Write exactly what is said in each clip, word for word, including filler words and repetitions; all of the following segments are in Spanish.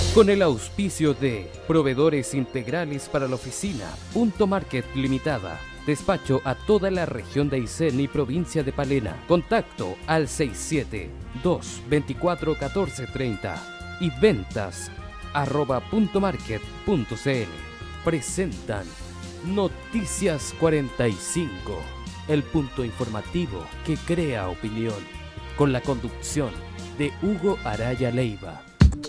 Con el auspicio de Proveedores Integrales para la Oficina, Punto Market Limitada. Despacho a toda la región de Aysén y provincia de Palena. Contacto al seis siete, dos veinticuatro, catorce treinta y ventas arroba puntomarket punto cl. Presentan Noticias cuarenta y cinco, el punto informativo que crea opinión, con la conducción de Hugo Araya Leiva.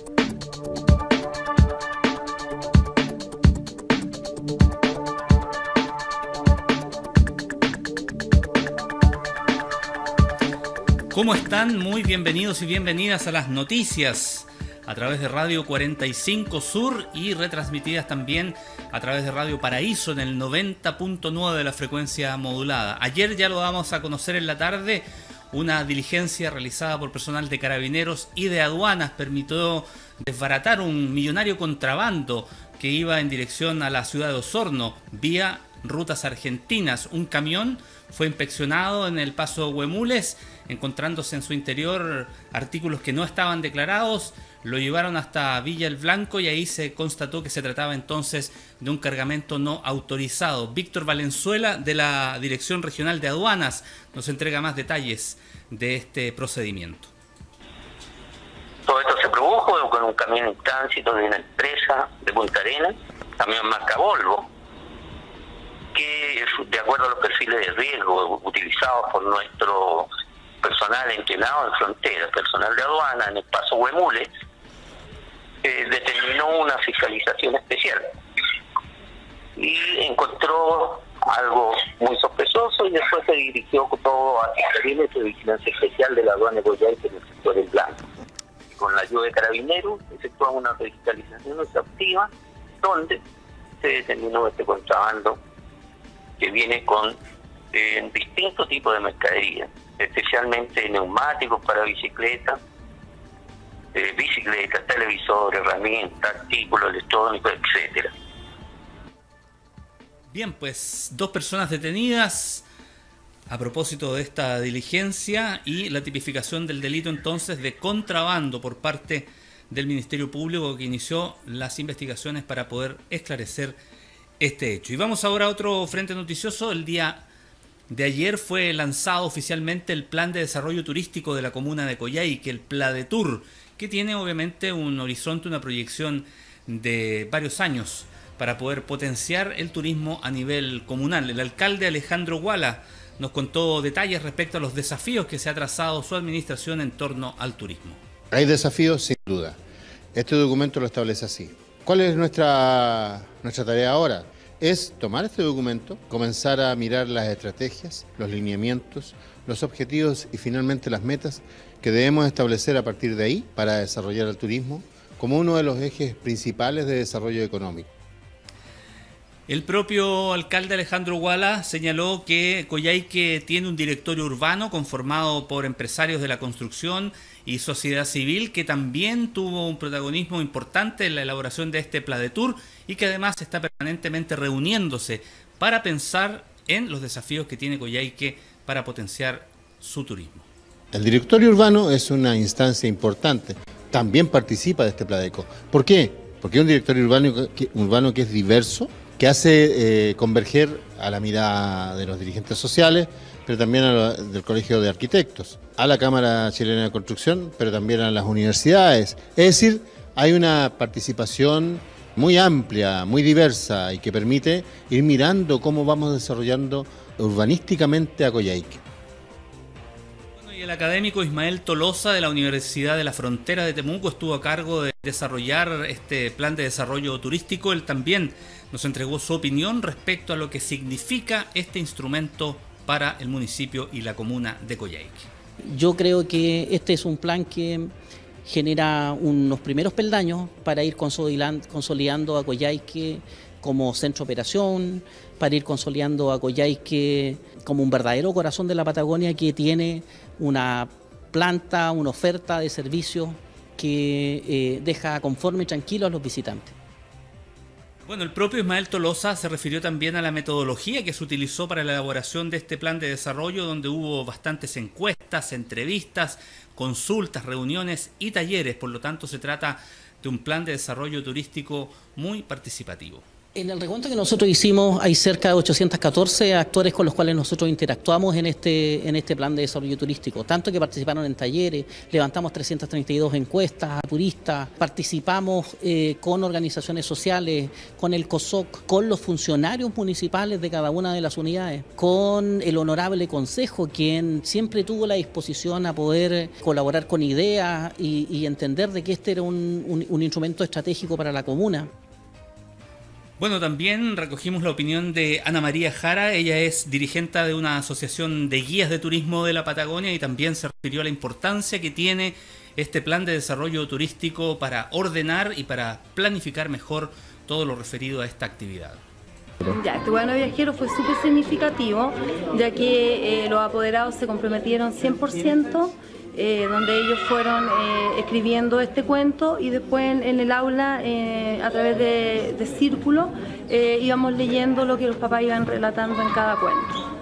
¿Cómo están? Muy bienvenidos y bienvenidas a las noticias a través de Radio cuarenta y cinco Sur y retransmitidas también a través de Radio Paraíso en el noventa punto nueve de la frecuencia modulada. Ayer ya lo damos a conocer en la tarde, una diligencia realizada por personal de Carabineros y de Aduanas permitió desbaratar un millonario contrabando que iba en dirección a la ciudad de Osorno vía rutas argentinas. Un camión fue inspeccionado en el paso Huemules, encontrándose en su interior artículos que no estaban declarados. Lo llevaron hasta Villa el Blanco y ahí se constató que se trataba entonces de un cargamento no autorizado. Víctor Valenzuela, de la Dirección Regional de Aduanas, nos entrega más detalles de este procedimiento. Todo esto se produjo con un camión en tránsito de una empresa de Punta Arenas, camión marca Volvo, que de acuerdo a los perfiles de riesgo utilizados por nuestro personal entrenado en frontera, personal de aduana en el paso Huemules, eh, determinó una fiscalización especial y encontró algo muy sospechoso y después se dirigió todo a Fiscalía de Vigilancia Especial de la aduana de Coyhaique en el sector del Blanco. Con la ayuda de Carabineros efectuamos una fiscalización exhaustiva donde se determinó este contrabando que viene con eh, distintos tipos de mercadería, especialmente neumáticos para bicicletas, eh, bicicletas, televisores, herramientas, artículos electrónicos, etcétera. Bien, pues dos personas detenidas a propósito de esta diligencia y la tipificación del delito entonces de contrabando por parte del Ministerio Público, que inició las investigaciones para poder esclarecer este hecho. Y vamos ahora a otro frente noticioso. El día de ayer fue lanzado oficialmente el Plan de Desarrollo Turístico de la comuna de Coyhaique, el PLADETUR, que tiene obviamente un horizonte, una proyección de varios años para poder potenciar el turismo a nivel comunal. El alcalde Alejandro Guala nos contó detalles respecto a los desafíos que se ha trazado su administración en torno al turismo. Hay desafíos sin duda. Este documento lo establece así. ¿Cuál es nuestra, nuestra tarea ahora? Es tomar este documento, comenzar a mirar las estrategias, los lineamientos, los objetivos y finalmente las metas que debemos establecer a partir de ahí para desarrollar el turismo como uno de los ejes principales de desarrollo económico. El propio alcalde Alejandro Guala señaló que Coyhaique tiene un directorio urbano conformado por empresarios de la construcción y sociedad civil, que también tuvo un protagonismo importante en la elaboración de este PLADETUR y que además está permanentemente reuniéndose para pensar en los desafíos que tiene Coyhaique para potenciar su turismo. El directorio urbano es una instancia importante, también participa de este PLADECO. ¿Por qué? Porque es un directorio urbano que, urbano que es diverso, que hace eh, converger a la mirada de los dirigentes sociales, pero también a lo, del Colegio de Arquitectos, a la Cámara Chilena de Construcción, pero también a las universidades. Es decir, hay una participación muy amplia, muy diversa y que permite ir mirando cómo vamos desarrollando urbanísticamente a Coyhaique. Bueno, y el académico Ismael Tolosa de la Universidad de la Frontera de Temuco estuvo a cargo de desarrollar este plan de desarrollo turístico. Él también nos entregó su opinión respecto a lo que significa este instrumento para el municipio y la comuna de Coyhaique. Yo creo que este es un plan que genera unos primeros peldaños para ir consolidando a Coyhaique como centro de operación, para ir consolidando a Coyhaique como un verdadero corazón de la Patagonia que tiene una planta, una oferta de servicios que eh, deja conforme y tranquilo a los visitantes. Bueno, el propio Ismael Tolosa se refirió también a la metodología que se utilizó para la elaboración de este plan de desarrollo, donde hubo bastantes encuestas, entrevistas, consultas, reuniones y talleres. Por lo tanto, se trata de un plan de desarrollo turístico muy participativo. En el recuento que nosotros hicimos hay cerca de ochocientos catorce actores con los cuales nosotros interactuamos en este, en este plan de desarrollo turístico, tanto que participaron en talleres, levantamos trescientas treinta y dos encuestas a turistas, participamos eh, con organizaciones sociales, con el COSOC, con los funcionarios municipales de cada una de las unidades, con el honorable consejo, quien siempre tuvo la disposición a poder colaborar con ideas y, y entender de que este era un, un, un instrumento estratégico para la comuna. Bueno, también recogimos la opinión de Ana María Jara. Ella es dirigente de una asociación de guías de turismo de la Patagonia y también se refirió a la importancia que tiene este plan de desarrollo turístico para ordenar y para planificar mejor todo lo referido a esta actividad. Ya, este Guadano Viajero fue súper significativo, ya que eh, los apoderados se comprometieron cien por ciento. Eh, donde ellos fueron eh, escribiendo este cuento y después en, en el aula, eh, a través de, de círculo, eh, íbamos leyendo lo que los papás iban relatando en cada cuento.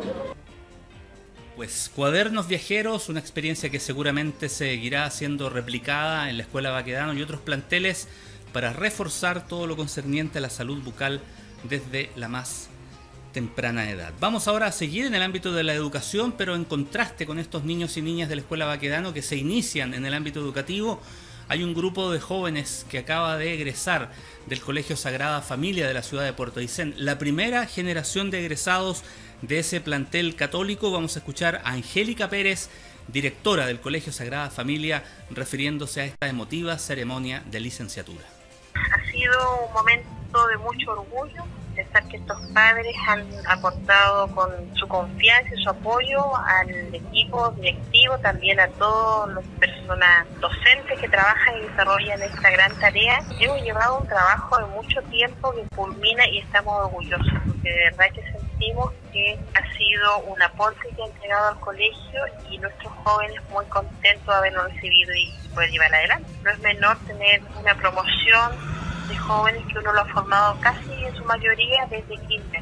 Pues Cuadernos Viajeros, una experiencia que seguramente seguirá siendo replicada en la Escuela Baquedano y otros planteles para reforzar todo lo concerniente a la salud bucal desde la más temprana edad. Vamos ahora a seguir en el ámbito de la educación, pero en contraste con estos niños y niñas de la Escuela Baquedano que se inician en el ámbito educativo, hay un grupo de jóvenes que acaba de egresar del Colegio Sagrada Familia de la ciudad de Puerto Aysén, la primera generación de egresados de ese plantel católico. Vamos a escuchar a Angélica Pérez, directora del Colegio Sagrada Familia, refiriéndose a esta emotiva ceremonia de licenciatura. Ha sido un momento de mucho orgullo, pensar que estos padres han aportado con su confianza y su apoyo al equipo directivo, también a todas las personas docentes que trabajan y desarrollan esta gran tarea. Hemos llevado un trabajo de mucho tiempo que culmina y estamos orgullosos, porque de verdad que sentimos que ha sido un aporte que ha entregado al colegio y nuestros jóvenes muy contentos de haberlo recibido y poder llevar adelante. No es menor tener una promoción de jóvenes que uno lo ha formado casi en su mayoría desde quince.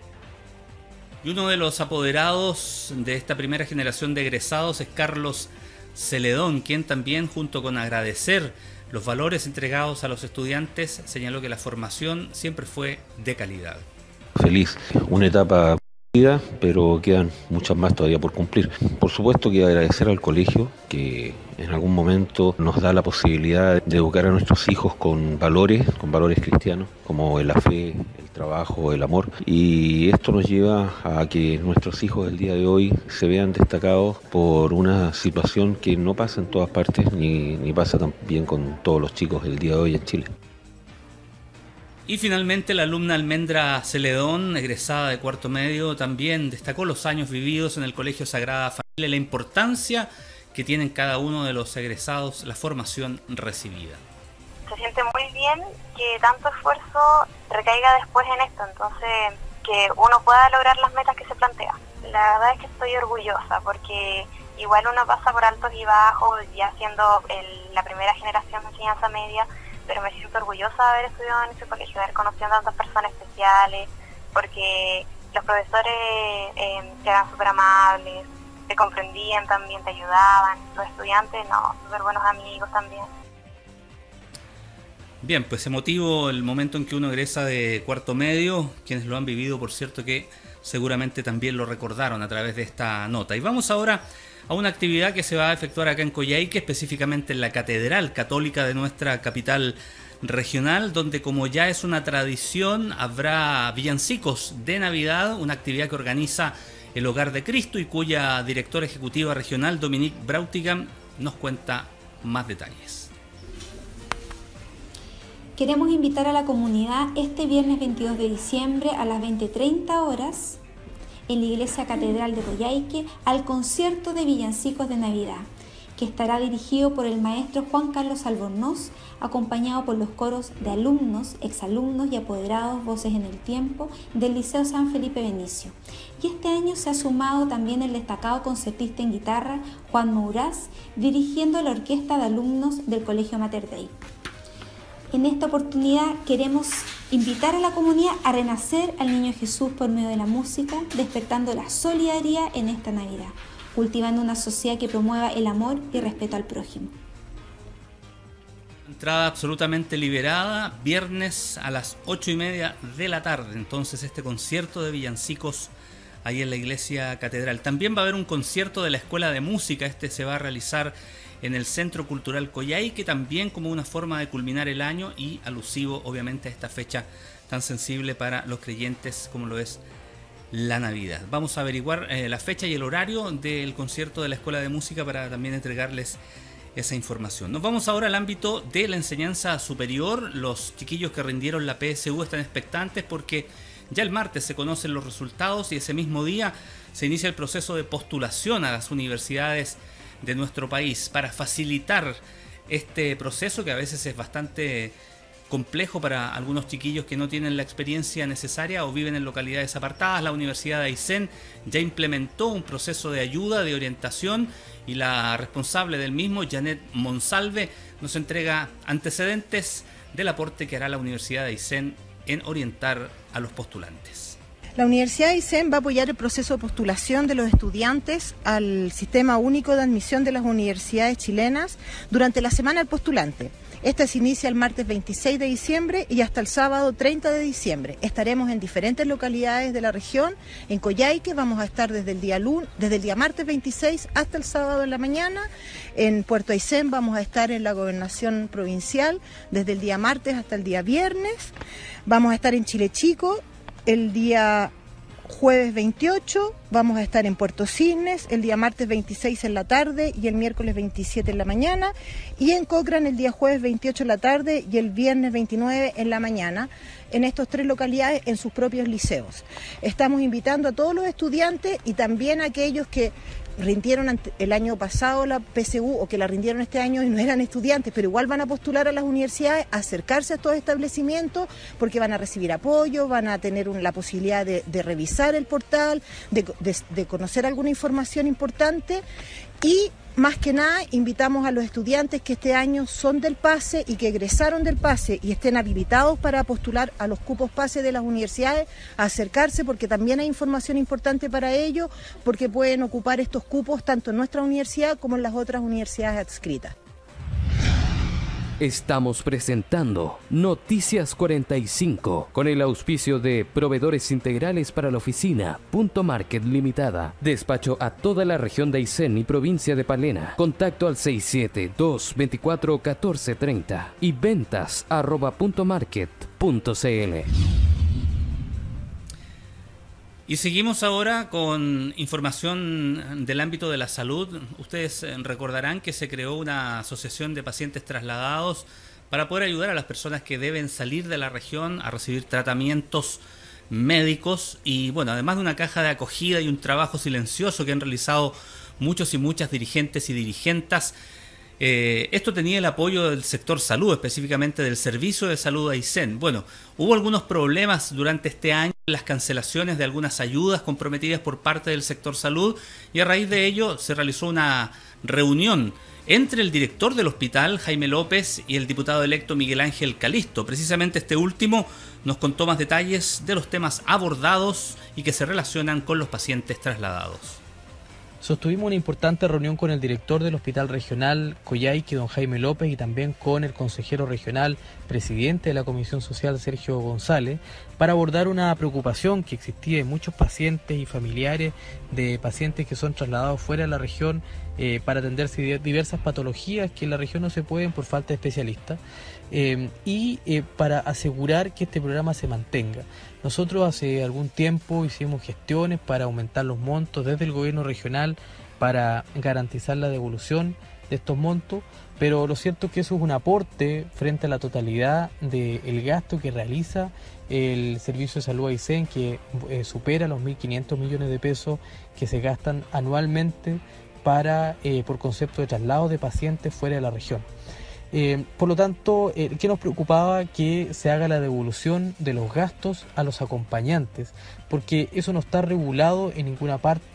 Y uno de los apoderados de esta primera generación de egresados es Carlos Celedón, quien también, junto con agradecer los valores entregados a los estudiantes, señaló que la formación siempre fue de calidad. Feliz, una etapa vida, pero quedan muchas más todavía por cumplir. Por supuesto que agradecer al colegio que en algún momento nos da la posibilidad de educar a nuestros hijos con valores, con valores cristianos, como la fe, el trabajo, el amor, y esto nos lleva a que nuestros hijos del día de hoy se vean destacados por una situación que no pasa en todas partes, ni, ni pasa también con todos los chicos del día de hoy en Chile. Y finalmente la alumna Almendra Celedón, egresada de cuarto medio, también destacó los años vividos en el Colegio Sagrada Familia y la importancia que tienen cada uno de los egresados, la formación recibida. Se siente muy bien que tanto esfuerzo recaiga después en esto, entonces que uno pueda lograr las metas que se plantea. La verdad es que estoy orgullosa porque igual uno pasa por altos y bajos, ya siendo el, la primera generación de enseñanza media, pero me siento orgullosa de haber estudiado en ese colegio, de haber conocido a tantas personas especiales, porque los profesores eh, eran súper amables, te comprendían también, te ayudaban, los estudiantes, no, súper buenos amigos también. Bien, pues emotivo el momento en que uno egresa de cuarto medio, quienes lo han vivido, por cierto, que seguramente también lo recordaron a través de esta nota. Y vamos ahora a una actividad que se va a efectuar acá en Coyhaique, específicamente en la Catedral Católica de nuestra capital regional, donde, como ya es una tradición, habrá villancicos de Navidad, una actividad que organiza el Hogar de Cristo y cuya directora ejecutiva regional, Dominique Brautigan, nos cuenta más detalles. Queremos invitar a la comunidad este viernes veintidós de diciembre a las veinte treinta horas en la Iglesia Catedral de Coyhaique al concierto de villancicos de Navidad, que estará dirigido por el maestro Juan Carlos Albornoz, acompañado por los coros de alumnos, exalumnos y apoderados Voces en el Tiempo del Liceo San Felipe Benicio. Y este año se ha sumado también el destacado concertista en guitarra Juan Mouraz, dirigiendo la orquesta de alumnos del Colegio Mater Dei. En esta oportunidad queremos Invitar a la comunidad a renacer al Niño Jesús por medio de la música, despertando la solidaridad en esta Navidad, cultivando una sociedad que promueva el amor y respeto al prójimo. Entrada absolutamente liberada, viernes a las ocho y media de la tarde. Entonces este concierto de villancicos ahí en la iglesia catedral. También va a haber un concierto de la Escuela de Música. Este se va a realizar en el Centro Cultural Coyhaique, también como una forma de culminar el año y alusivo obviamente a esta fecha tan sensible para los creyentes como lo es la Navidad. Vamos a averiguar eh, la fecha y el horario del concierto de la Escuela de Música para también entregarles esa información. Nos vamos ahora al ámbito de la enseñanza superior. Los chiquillos que rindieron la P S U están expectantes porque ya el martes se conocen los resultados y ese mismo día se inicia el proceso de postulación a las universidades de nuestro país. Para facilitar este proceso, que a veces es bastante complejo para algunos chiquillos que no tienen la experiencia necesaria o viven en localidades apartadas, la Universidad de Aysén ya implementó un proceso de ayuda, de orientación, y la responsable del mismo, Janet Monsalve, nos entrega antecedentes del aporte que hará la Universidad de Aysén en orientar a los postulantes. La Universidad de Aysén va a apoyar el proceso de postulación de los estudiantes al Sistema Único de Admisión de las Universidades Chilenas durante la Semana del Postulante. Esta se inicia el martes veintiséis de diciembre y hasta el sábado treinta de diciembre. Estaremos en diferentes localidades de la región. En Coyhaique vamos a estar desde el día lunes, desde el día martes veintiséis hasta el sábado en la mañana. En Puerto Aysén vamos a estar en la Gobernación Provincial desde el día martes hasta el día viernes. Vamos a estar en Chile Chico el día jueves veintiocho, vamos a estar en Puerto Cisnes el día martes veintiséis en la tarde y el miércoles veintisiete en la mañana, y en Cochrane el día jueves veintiocho en la tarde y el viernes veintinueve en la mañana, en estas tres localidades en sus propios liceos. Estamos invitando a todos los estudiantes y también a aquellos que rindieron el año pasado la P S U o que la rindieron este año y no eran estudiantes, pero igual van a postular a las universidades, a acercarse a estos establecimientos porque van a recibir apoyo, van a tener un, la posibilidad de, de revisar el portal, de, de, de conocer alguna información importante. Y más que nada invitamos a los estudiantes que este año son del PASE y que egresaron del PASE y estén habilitados para postular a los cupos PASE de las universidades a acercarse, porque también hay información importante para ellos, porque pueden ocupar estos cupos tanto en nuestra universidad como en las otras universidades adscritas. Estamos presentando Noticias cuarenta y cinco con el auspicio de Proveedores Integrales para la Oficina, Punto Market Limitada, despacho a toda la región de Aysén y provincia de Palena, contacto al seis siete dos veinticuatro catorce treinta y ventas arroba punto market punto cl. Y seguimos ahora con información del ámbito de la salud. Ustedes recordarán que se creó una asociación de pacientes trasladados para poder ayudar a las personas que deben salir de la región a recibir tratamientos médicos. Y bueno, además de una caja de acogida y un trabajo silencioso que han realizado muchos y muchas dirigentes y dirigentas, Eh, esto tenía el apoyo del sector salud, específicamente del Servicio de Salud de Aysén. Bueno, hubo algunos problemas durante este año, las cancelaciones de algunas ayudas comprometidas por parte del sector salud, y a raíz de ello se realizó una reunión entre el director del hospital, Jaime López, y el diputado electo Miguel Ángel Calisto. Precisamente este último nos contó más detalles de los temas abordados y que se relacionan con los pacientes trasladados. Sostuvimos una importante reunión con el director del Hospital Regional Coyhaique, don Jaime López, y también con el consejero regional, presidente de la Comisión Social, Sergio González, para abordar una preocupación que existía en muchos pacientes y familiares de pacientes que son trasladados fuera de la región eh, para atenderse diversas patologías que en la región no se pueden por falta de especialistas, eh, y eh, para asegurar que este programa se mantenga. Nosotros hace algún tiempo hicimos gestiones para aumentar los montos desde el gobierno regional para garantizar la devolución de estos montos, pero lo cierto es que eso es un aporte frente a la totalidad del gasto que realiza el Servicio de Salud Aysén, que eh, supera los mil quinientos millones de pesos que se gastan anualmente para eh, por concepto de traslado de pacientes fuera de la región. Eh, por lo tanto, eh, ¿qué nos preocupaba? Que se haga la devolución de los gastos a los acompañantes, porque eso no está regulado en ninguna parte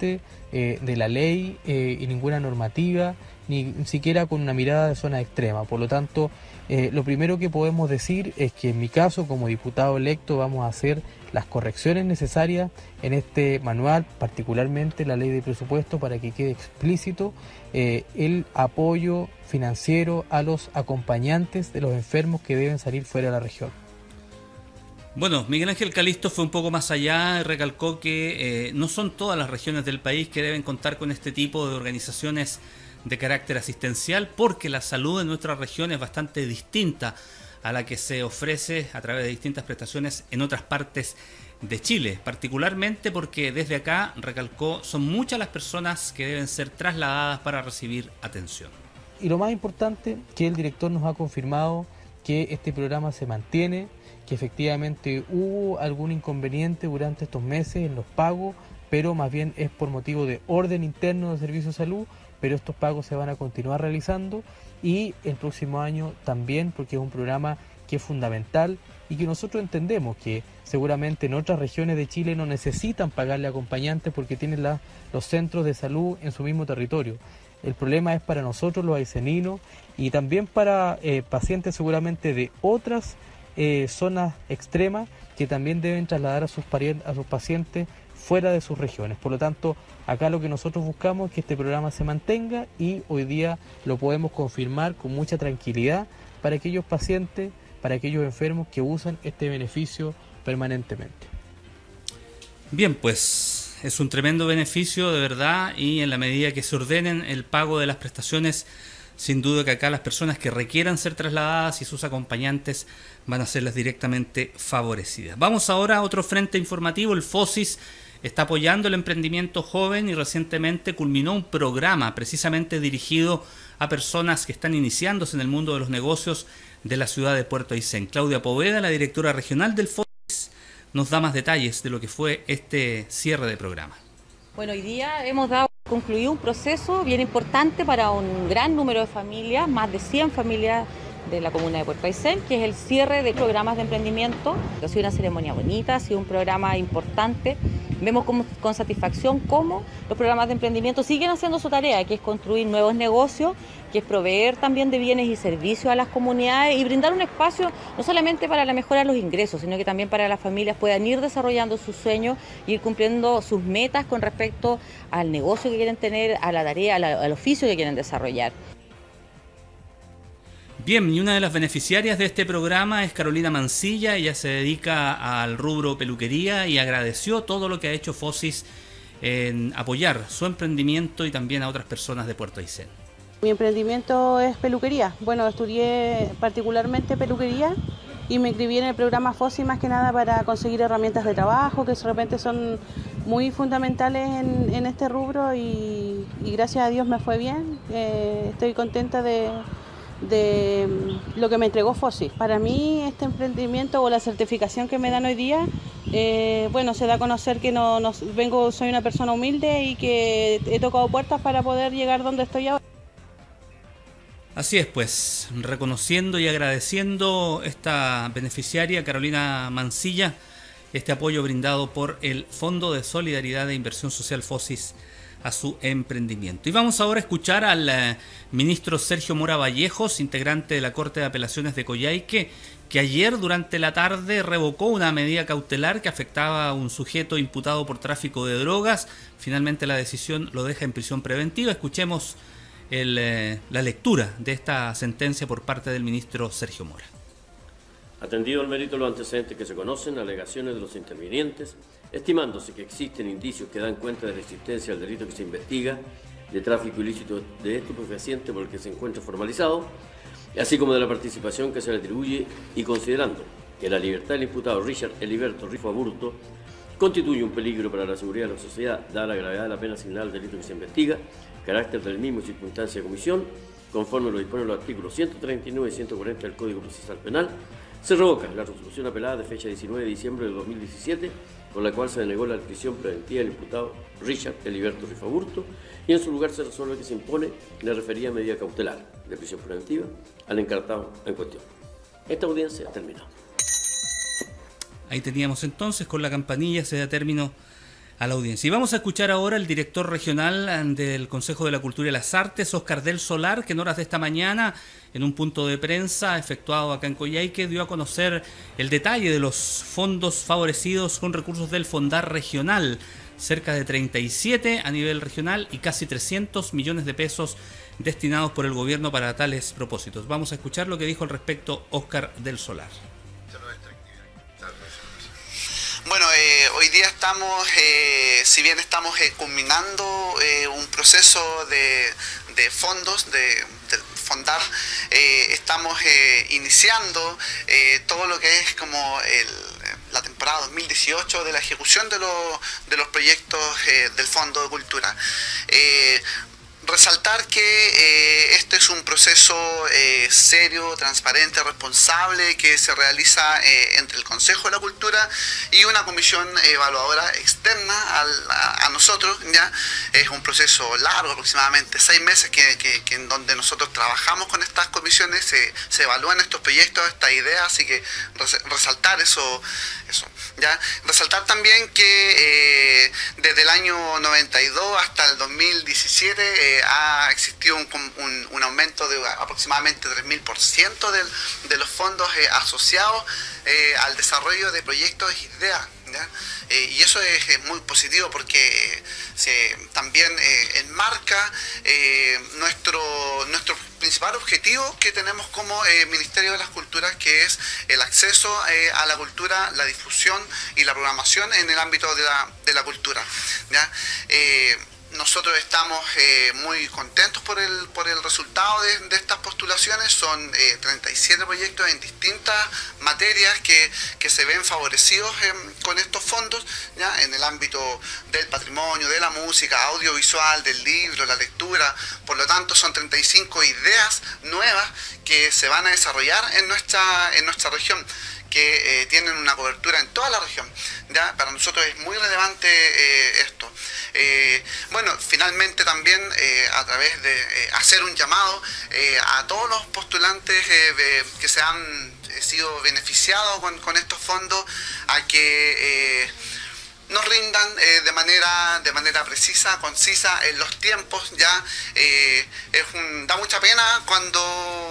eh, de la ley eh, y ninguna normativa, ni siquiera con una mirada de zona extrema. Por lo tanto, eh, lo primero que podemos decir es que en mi caso, como diputado electo, vamos a hacer las correcciones necesarias en este manual, particularmente la ley de presupuesto, para que quede explícito eh, el apoyo financiero a los acompañantes de los enfermos que deben salir fuera de la región. Bueno, Miguel Ángel Calisto fue un poco más allá y recalcó que eh, no son todas las regiones del país que deben contar con este tipo de organizaciones de carácter asistencial, porque la salud en nuestra región es bastante distinta a la que se ofrece a través de distintas prestaciones en otras partes de Chile, particularmente porque desde acá, recalcó, son muchas las personas que deben ser trasladadas para recibir atención. Y lo más importante, que el director nos ha confirmado que este programa se mantiene, que efectivamente hubo algún inconveniente durante estos meses en los pagos, pero más bien es por motivo de orden interno del Servicio de Salud, pero estos pagos se van a continuar realizando y el próximo año también, porque es un programa que es fundamental y que nosotros entendemos que seguramente en otras regiones de Chile no necesitan pagarle acompañantes porque tienen la, los centros de salud en su mismo territorio. El problema es para nosotros los aiceninos y también para eh, pacientes seguramente de otras eh, zonas extremas que también deben trasladar a sus, a sus pacientes fuera de sus regiones. Por lo tanto, acá lo que nosotros buscamos es que este programa se mantenga y hoy día lo podemos confirmar con mucha tranquilidad para aquellos pacientes, para aquellos enfermos que usan este beneficio permanentemente. Bien, pues es un tremendo beneficio de verdad, y en la medida que se ordenen el pago de las prestaciones, sin duda que acá las personas que requieran ser trasladadas y sus acompañantes van a serles directamente favorecidas. Vamos ahora a otro frente informativo. El FOSIS está apoyando el emprendimiento joven y recientemente culminó un programa precisamente dirigido a personas que están iniciándose en el mundo de los negocios de la ciudad de Puerto Aysén. Claudia Poveda, la directora regional del FOSIS, nos da más detalles de lo que fue este cierre de programa. Bueno, hoy día hemos dado concluido un proceso bien importante para un gran número de familias, más de cien familias de la comuna de Puerto Aysén, que es el cierre de programas de emprendimiento. Ha sido una ceremonia bonita, ha sido un programa importante. Vemos con, con satisfacción cómo los programas de emprendimiento siguen haciendo su tarea, que es construir nuevos negocios, que es proveer también de bienes y servicios a las comunidades y brindar un espacio no solamente para la mejora de los ingresos, sino que también para que las familias puedan ir desarrollando sus sueños y ir cumpliendo sus metas con respecto al negocio que quieren tener, a la tarea, a la, al oficio que quieren desarrollar. Bien, y una de las beneficiarias de este programa es Carolina Mancilla. Ella se dedica al rubro peluquería y agradeció todo lo que ha hecho FOSIS en apoyar su emprendimiento y también a otras personas de Puerto Aysén. Mi emprendimiento es peluquería. Bueno, estudié particularmente peluquería y me inscribí en el programa FOSIS más que nada para conseguir herramientas de trabajo que de repente son muy fundamentales en, en este rubro y, y gracias a Dios me fue bien. Eh, estoy contenta de... de lo que me entregó FOSIS. Para mí este emprendimiento o la certificación que me dan hoy día, eh, bueno, se da a conocer que no, no vengo, soy una persona humilde y que he tocado puertas para poder llegar donde estoy ahora. Así es, pues, reconociendo y agradeciendo esta beneficiaria, Carolina Mancilla, este apoyo brindado por el Fondo de Solidaridad e Inversión Social FOSIS a su emprendimiento. Y vamos ahora a escuchar al eh, ministro Sergio Mora Vallejos, integrante de la Corte de Apelaciones de Coyhaique, que ayer durante la tarde revocó una medida cautelar que afectaba a un sujeto imputado por tráfico de drogas. Finalmente la decisión lo deja en prisión preventiva. Escuchemos el, eh, la lectura de esta sentencia por parte del ministro Sergio Mora. Atendido el mérito de los antecedentes que se conocen, alegaciones de los intervinientes, estimándose que existen indicios que dan cuenta de la existencia del delito que se investiga, de tráfico ilícito de estupefaciente por el que se encuentra formalizado, así como de la participación que se le atribuye y considerando que la libertad del imputado Richard Eliberto Rifo Aburto constituye un peligro para la seguridad de la sociedad, dada la gravedad de la pena asignada al delito que se investiga, carácter del mismo y circunstancia de comisión, conforme lo disponen los artículos ciento treinta y nueve y ciento cuarenta del Código Procesal Penal, se revoca la resolución apelada de fecha diecinueve de diciembre de dos mil diecisiete, con la cual se denegó la prisión preventiva del imputado Richard Eliberto Rifo Aburto, y en su lugar se resuelve que se impone la referida medida cautelar de prisión preventiva al encartado en cuestión. Esta audiencia terminó. Ahí teníamos entonces, con la campanilla se da término a la audiencia. Y vamos a escuchar ahora al director regional del Consejo de la Cultura y las Artes, Óscar del Solar, que en horas de esta mañana, en un punto de prensa efectuado acá en Coyhaique, dio a conocer el detalle de los fondos favorecidos con recursos del Fondar regional, cerca de treinta y siete a nivel regional y casi trescientos millones de pesos destinados por el gobierno para tales propósitos. Vamos a escuchar lo que dijo al respecto Óscar del Solar. Bueno, eh, hoy día estamos, eh, si bien estamos eh, culminando eh, un proceso de, de fondos, de, de Fondar, eh, estamos eh, iniciando eh, todo lo que es como el, la temporada dos mil dieciocho de la ejecución de, lo, de los proyectos eh, del Fondo de Cultura. Eh, Resaltar que eh, este es un proceso eh, serio, transparente, responsable que se realiza eh, entre el Consejo de la Cultura y una comisión evaluadora externa al, a, a nosotros. Ya es un proceso largo, aproximadamente seis meses, que, que, que en donde nosotros trabajamos con estas comisiones, se, se evalúan estos proyectos, estas ideas, así que res, resaltar eso, eso. Ya resaltar también que eh, desde el año noventa y dos hasta el dos mil diecisiete eh, ha existido un, un, un aumento de aproximadamente tres mil por ciento de, de los fondos eh, asociados eh, al desarrollo de proyectos e ideas. ¿Ya? Eh, y eso es, es muy positivo porque se, también eh, enmarca eh, nuestro, nuestro principal objetivo que tenemos como eh, Ministerio de las Culturas, que es el acceso eh, a la cultura, la difusión y la programación en el ámbito de la, de la cultura. ¿Ya? Eh, Nosotros estamos eh, muy contentos por el, por el resultado de, de estas postulaciones. Son eh, treinta y siete proyectos en distintas materias que, que se ven favorecidos eh, con estos fondos, ¿ya? En el ámbito del patrimonio, de la música, audiovisual, del libro, la lectura. Por lo tanto, son treinta y cinco ideas nuevas que se van a desarrollar en nuestra, en nuestra región, que eh, tienen una cobertura en toda la región. ¿Ya? Para nosotros es muy relevante eh, esto. Eh, bueno, finalmente también eh, a través de eh, hacer un llamado eh, a todos los postulantes eh, de, que se han eh, sido beneficiados con, con estos fondos, a que eh, nos rindan eh, de manera de manera precisa, concisa en los tiempos. Ya eh, es un, da mucha pena cuando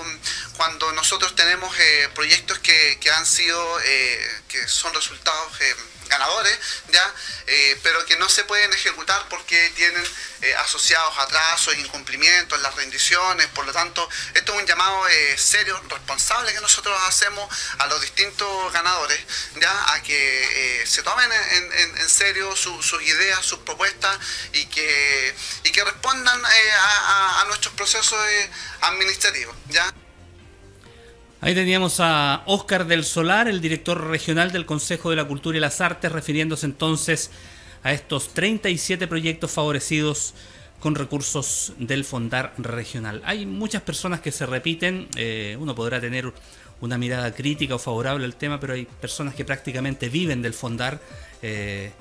cuando nosotros tenemos eh, proyectos que, que han sido eh, que son resultados eh, ganadores, ya eh, pero que no se pueden ejecutar porque tienen eh, asociados atrasos, incumplimientos, las rendiciones. Por lo tanto, esto es un llamado eh, serio, responsable que nosotros hacemos a los distintos ganadores, ya a que eh, se tomen en, en, en serio su, sus ideas, sus propuestas, y que y que respondan eh, a, a nuestros procesos eh, administrativos, ya. Ahí teníamos a Óscar del Solar, el director regional del Consejo de la Cultura y las Artes, refiriéndose entonces a estos treinta y siete proyectos favorecidos con recursos del Fondar regional. Hay muchas personas que se repiten, eh, uno podrá tener una mirada crítica o favorable al tema, pero hay personas que prácticamente viven del Fondar. Eh,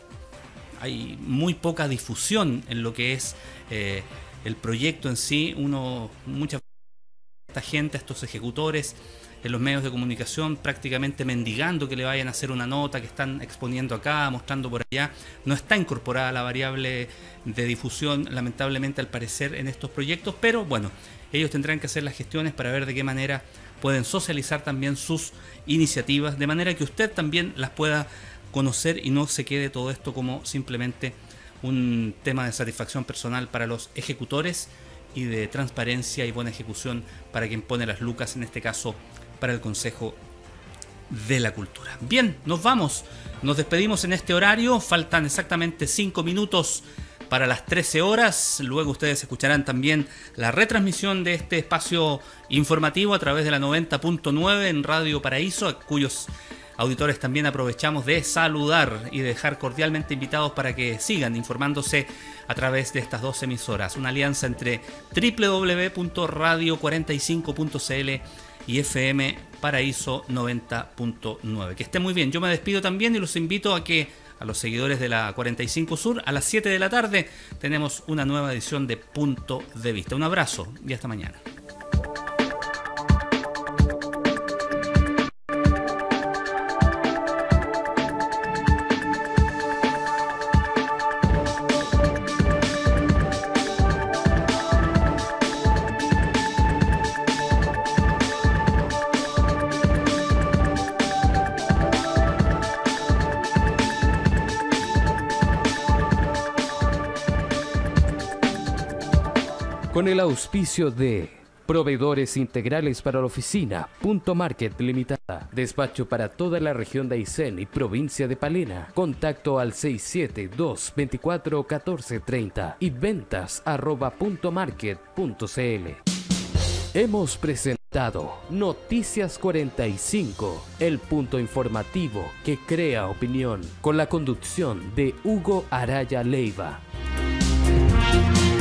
hay muy poca difusión en lo que es eh, el proyecto en sí. Uno, muchas esta gente, estos ejecutores en los medios de comunicación prácticamente mendigando que le vayan a hacer una nota, que están exponiendo acá, mostrando por allá. No está incorporada la variable de difusión, lamentablemente, al parecer, en estos proyectos, pero bueno, ellos tendrán que hacer las gestiones para ver de qué manera pueden socializar también sus iniciativas, de manera que usted también las pueda conocer y no se quede todo esto como simplemente un tema de satisfacción personal para los ejecutores y de transparencia y buena ejecución para quien pone las lucas, en este caso para el Consejo de la Cultura. Bien, nos vamos, nos despedimos en este horario, faltan exactamente cinco minutos para las trece horas, luego ustedes escucharán también la retransmisión de este espacio informativo a través de la noventa punto nueve en Radio Paraíso, a cuyos auditores también aprovechamos de saludar y dejar cordialmente invitados para que sigan informándose a través de estas dos emisoras, una alianza entre doble u doble u doble u punto radio cuarenta y cinco punto c l y F M Paraíso noventa punto nueve. Que estén muy bien, yo me despido también y los invito a que a los seguidores de la cuarenta y cinco Sur, a las siete de la tarde tenemos una nueva edición de Punto de Vista. Un abrazo y hasta mañana. Con el auspicio de Proveedores Integrales para la Oficina, Punto Market Limitada. Despacho para toda la región de Aysén y provincia de Palena. Contacto al seis siete dos, veinticuatro, catorce, treinta y ventas arroba punto market punto cl. Hemos presentado Noticias cuarenta y cinco, el punto informativo que crea opinión, con la conducción de Hugo Araya Leiva.